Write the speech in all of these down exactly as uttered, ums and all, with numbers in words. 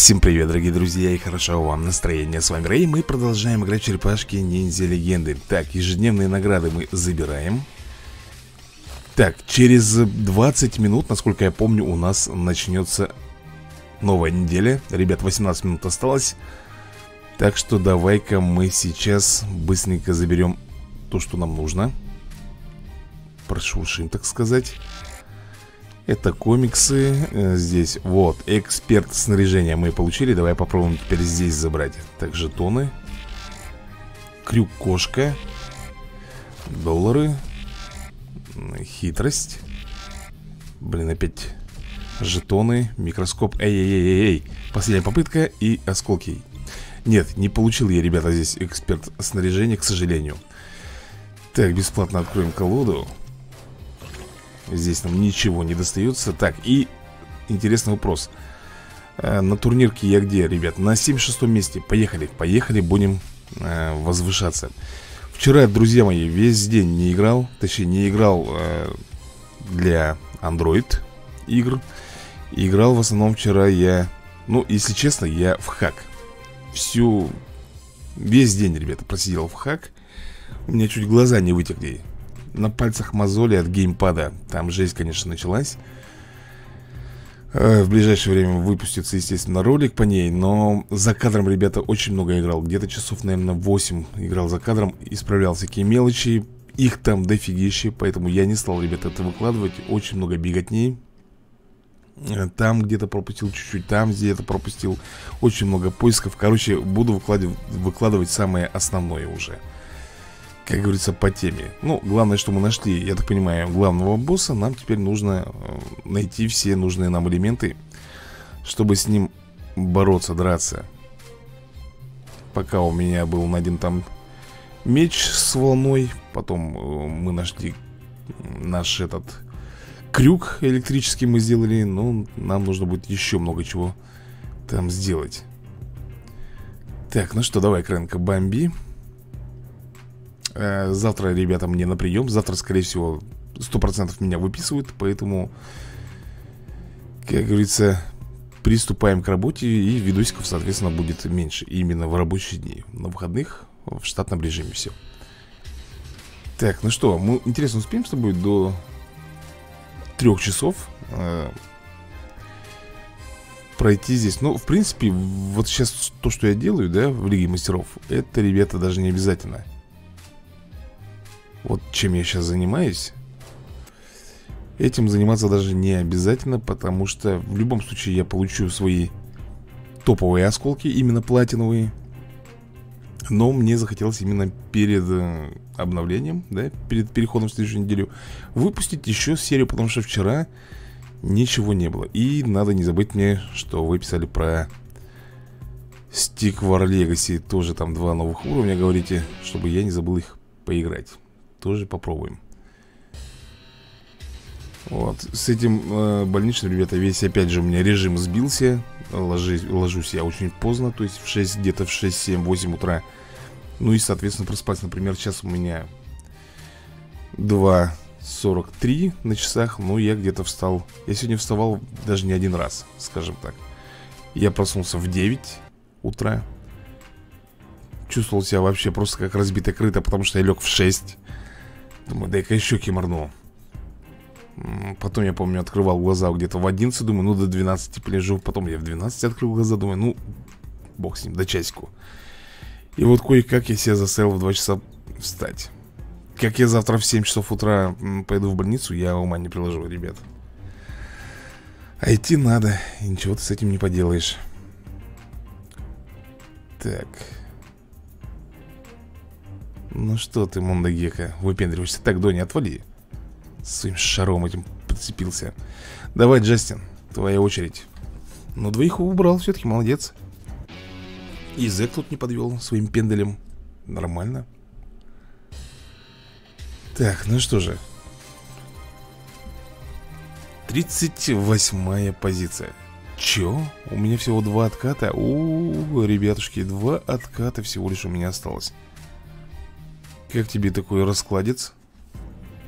Всем привет, дорогие друзья, и хорошо вам настроение. С вами Рэй, мы продолжаем играть в черепашки ниндзя легенды. Так, ежедневные награды мы забираем. Так, через двадцать минут, насколько я помню, у нас начнется новая неделя. Ребят, восемнадцать минут осталось. Так что давай-ка мы сейчас быстренько заберем то, что нам нужно. Прошуршим, так сказать. Это комиксы. Здесь вот эксперт снаряжения мы получили. Давай попробуем теперь здесь забрать. Так, жетоны. Крюк-кошка. Доллары. Хитрость. Блин, опять жетоны. Микроскоп. Эй-эй-эй-эй. Последняя попытка и осколки. Нет, не получил я, ребята, здесь эксперт снаряжения, к сожалению. Так, бесплатно откроем колоду. Здесь нам ничего не достается. Так, и интересный вопрос. На турнирке я где, ребят? На семьдесят шестом месте. Поехали, поехали, будем э, возвышаться. Вчера, друзья мои, весь день не играл. Точнее, не играл э, для Android игр. Играл в основном вчера я... Ну, если честно, я в хак. Всю... Весь день, ребята, просидел в хак. У меня чуть глаза не вытекли. На пальцах мозоли от геймпада. Там жесть, конечно, началась. В ближайшее время выпустится, естественно, ролик по ней. Но за кадром, ребята, очень много играл. Где-то часов, наверное, восемь играл за кадром. Исправлял всякие мелочи. Их там дофигище. Поэтому я не стал, ребята, это выкладывать. Очень много беготней. Там где-то пропустил чуть-чуть, там где-то пропустил. Очень много поисков. Короче, буду выкладывать, выкладывать самое основное уже, как говорится, по теме. Ну, главное, что мы нашли, я так понимаю, главного босса. Нам теперь нужно найти все нужные нам элементы, чтобы с ним бороться, драться. Пока у меня был найден там меч с волной. Потом мы нашли наш этот крюк электрический мы сделали. Но нам нужно будет еще много чего там сделать. Так, ну что, давай, Крэнка, бомби. Завтра, ребята, мне на прием. Завтра, скорее всего, сто процентов меня выписывают. Поэтому, как говорится, приступаем к работе. И видосиков, соответственно, будет меньше. Именно в рабочие дни. На выходных в штатном режиме все. Так, ну что, мы, интересно, успеем с тобой до трех часов э, пройти здесь. Ну, в принципе, вот сейчас то, что я делаю, да, в Лиге Мастеров, это, ребята, даже не обязательно. Вот чем я сейчас занимаюсь, этим заниматься даже не обязательно, потому что в любом случае я получу свои топовые осколки, именно платиновые. Но мне захотелось именно перед э, обновлением, да, перед переходом в следующую неделю, выпустить еще серию, потому что вчера ничего не было. И надо не забыть мне, что вы писали про Stick War Legacy. Тоже там два новых уровня, говорите, чтобы я не забыл их поиграть. Тоже попробуем. Вот, с этим э, больничным, ребята, весь опять же у меня режим сбился. Ложись, ложусь я очень поздно, то есть в шесть, где-то в шесть, семь, восемь утра. Ну и, соответственно, проспать, например, сейчас у меня два сорок три на часах. Ну, я где-то встал. Я сегодня вставал даже не один раз, скажем так. Я проснулся в девять утра. Чувствовал себя вообще просто как разбитая крыта, потому что я лег в шесть. Думаю, дай-ка еще кимарну. Потом, я помню, открывал глаза где-то в одиннадцать. Думаю, ну до двенадцати полежу. Потом я в двенадцать открыл глаза. Думаю, ну, бог с ним, до часику. И вот кое-как я себя заставил в два часа встать. Как я завтра в семь часов утра пойду в больницу, я ума не приложу, ребят. А идти надо, и ничего ты с этим не поделаешь. Так. Ну что ты, Мондагека, выпендриваешься. Так, Доня, отвали. Своим шаром этим подцепился. Давай, Джастин, твоя очередь. Ну, двоих убрал, все-таки молодец. И Зэк тут не подвел своим пенделем. Нормально. Так, ну что же, тридцать восьмая позиция. Че? У меня всего два отката. У, ребятушки, два отката всего лишь у меня осталось. Как тебе такой раскладец?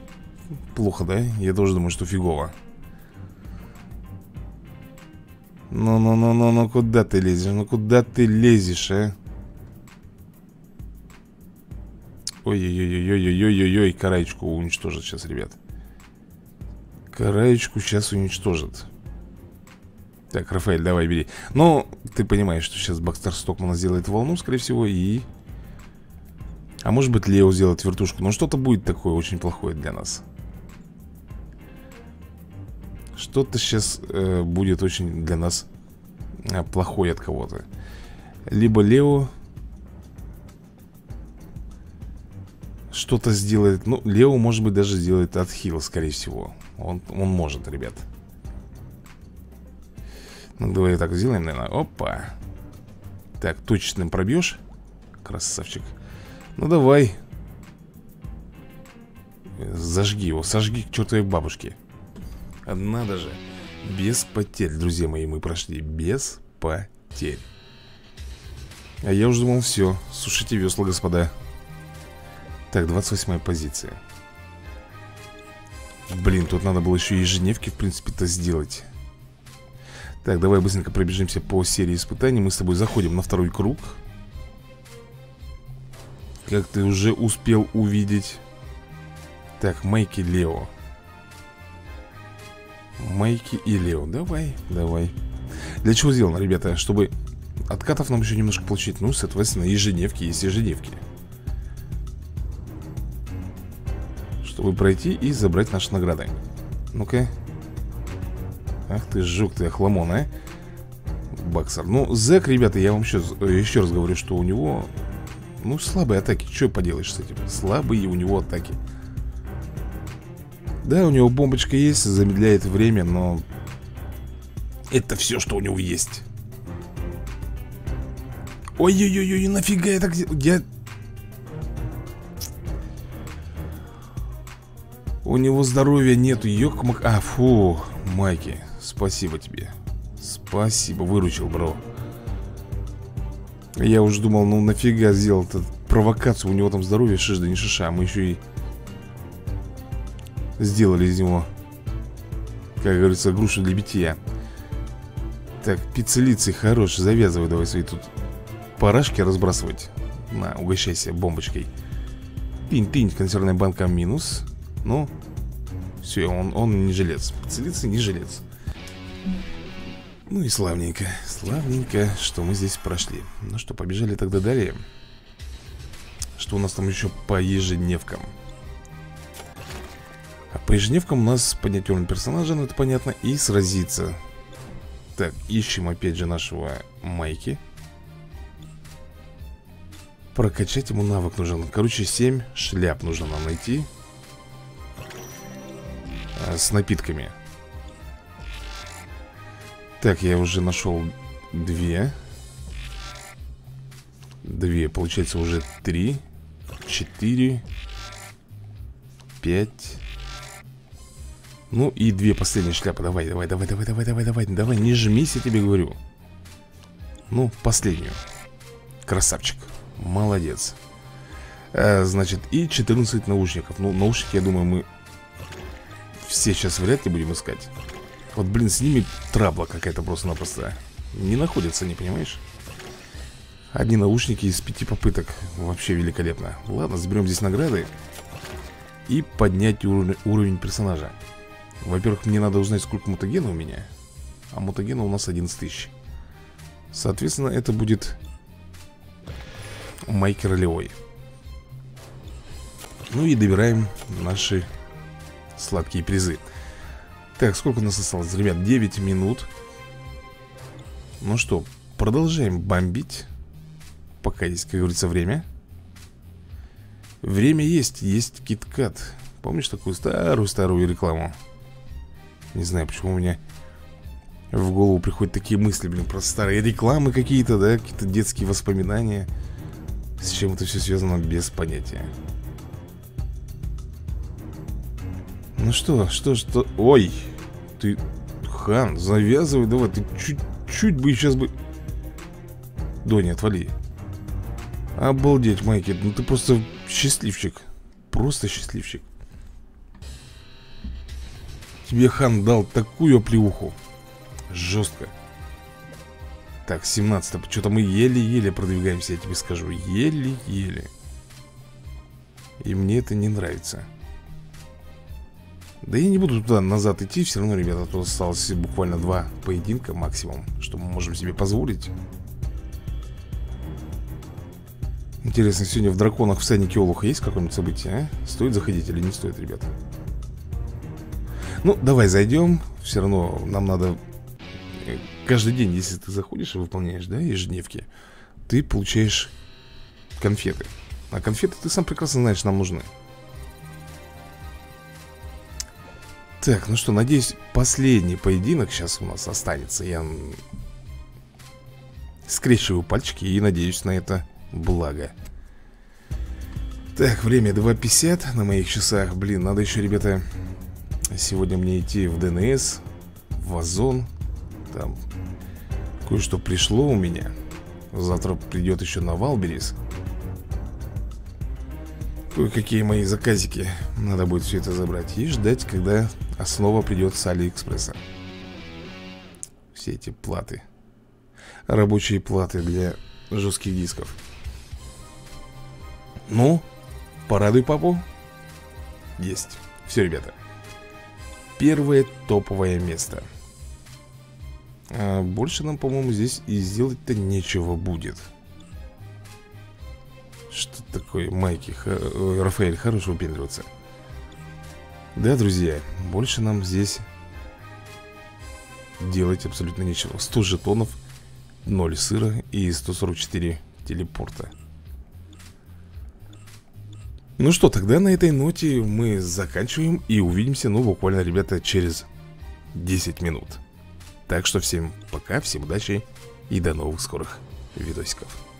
Плохо, да? Я тоже думаю, что фигово. Ну-ну-ну-ну-ну, куда ты лезешь? Ну куда ты лезешь, а? Ой-ой-ой-ой-ой-ой-ой-ой, караечку уничтожит сейчас, ребят. Караечку сейчас уничтожит. Так, Рафаэль, давай бери. Ну, ты понимаешь, что сейчас Бакстар Стокмана сделает волну, скорее всего, и... А может быть, Лео сделает вертушку. Но что-то будет такое очень плохое для нас. Что-то сейчас э, будет очень для нас э, плохое от кого-то. Либо Лео что-то сделает. Ну, Лео, может быть, даже сделает отхил, скорее всего. Он, он может, ребят. Ну, давай так сделаем, наверное. Опа. Так, точечным пробьешь? Красавчик. Ну, давай. Зажги его, сожги к чертовой бабушке. Надо же. Без потерь, друзья мои, мы прошли. Без потерь. А я уже думал, все, сушите весла, господа. Так, двадцать восьмая позиция. Блин, тут надо было еще ежедневки, в принципе-то, сделать. Так, давай быстренько пробежимся по серии испытаний. Мы с тобой заходим на второй круг. Как ты уже успел увидеть. Так, Майки, Лео. Майки и Лео. Давай, давай. Для чего сделано, ребята? Чтобы откатов нам еще немножко получить. Ну, соответственно, ежедневки есть ежедневки. Чтобы пройти и забрать наши награды. Ну-ка. Ах ты, жук ты, охламон, а. Баксер. Ну, Зэк, ребята, я вам еще, еще раз говорю, что у него... Ну, слабые атаки. Что поделаешь с этим? Слабые у него атаки. Да, у него бомбочка есть, замедляет время, но... Это все, что у него есть. Ой-ой-ой, нафига я так... Я... У него здоровья нету, ёк-мак... А, фу, Майки, спасибо тебе. Спасибо, выручил, бро. Я уже думал, ну нафига сделал эту провокацию. У него там здоровье шиш да не шиша. Мы еще и сделали из него, как говорится, грушу для битья. Так, пиццелицей хорош. Завязывай давай свои тут парашки разбрасывать. На, угощайся бомбочкой. Пинь-пинь, консервная банка минус. Ну, все, он, он не жилец. Пиццелицей не жилец. Ну и славненько, славненько, что мы здесь прошли. Ну что, побежали тогда далее. Что у нас там еще по ежедневкам? А по ежедневкам у нас поднять уровень персонажа, ну это понятно, и сразиться. Так, ищем опять же нашего Майки. Прокачать ему навык нужен. Короче, семь шляп нужно нам найти. а, С напитками. Так, я уже нашел две. Две, получается уже три. Четыре. Пять. Ну и две последние шляпы. Давай, давай, давай, давай, давай, давай, давай. Давай, не жмись, я тебе говорю. Ну, последнюю. Красавчик. Молодец. а, Значит, и четырнадцать наушников. Ну, наушники, я думаю, мы все сейчас вряд ли будем искать. Вот, блин, с ними трабла какая-то просто-напросто. Не находятся, не понимаешь? Одни наушники из пяти попыток. Вообще великолепно. Ладно, заберем здесь награды. И поднять ур уровень персонажа. Во-первых, мне надо узнать, сколько мутагена у меня. А мутагена у нас одиннадцать тысяч. Соответственно, это будет Майки ролевой. Ну и добираем наши сладкие призы. Так, сколько у нас осталось, ребят? девять минут. Ну что, продолжаем бомбить. Пока есть, как говорится, время. Время есть, есть KitKat. Помнишь такую старую-старую рекламу? Не знаю, почему у меня в голову приходят такие мысли, блин, про старые рекламы какие-то, да? Какие-то детские воспоминания. С чем это все связано, без понятия. Ну что, что, что? Ой, ты, Хан, завязывай, давай. Ты чуть-чуть бы сейчас бы... Доня, отвали. Обалдеть, Майки, ну ты просто счастливчик. Просто счастливчик. Тебе Хан дал такую оплеуху. Жестко. Так, семнадцать. Что-то мы еле-еле продвигаемся, я тебе скажу. Еле-еле. И мне это не нравится. Да я не буду туда назад идти. Все равно, ребята, тут осталось буквально два поединка максимум, что мы можем себе позволить. Интересно, сегодня в драконах всаднике Олуха есть какое-нибудь событие, а? Стоит заходить или не стоит, ребята? Ну, давай зайдем. Все равно нам надо... Каждый день, если ты заходишь и выполняешь, да, ежедневки, ты получаешь конфеты. А конфеты, ты сам прекрасно знаешь, нам нужны. Так, ну что, надеюсь, последний поединок сейчас у нас останется. Я скрещиваю пальчики и надеюсь на это благо. Так, время два пятьдесят на моих часах. Блин, надо еще, ребята, сегодня мне идти в ДНС, в Озон. Там кое-что пришло у меня. Завтра придет еще на Валберис. Кое-какие мои заказики. Надо будет все это забрать и ждать, когда основа придет с Алиэкспресса. Все эти платы. Рабочие платы для жестких дисков. Ну, порадуй папу. Есть. Все, ребята. Первое топовое место. А больше нам, по-моему, здесь и сделать-то нечего будет. Что такое, Майки? Ха... Рафаэль, хорош выпендриваться. Да, друзья, больше нам здесь делать абсолютно нечего. Сто жетонов, ноль сыра и сто сорок четыре телепорта. Ну что, тогда на этой ноте мы заканчиваем и увидимся, ну, буквально, ребята, через десять минут. Так что всем пока, всем удачи и до новых скорых видосиков.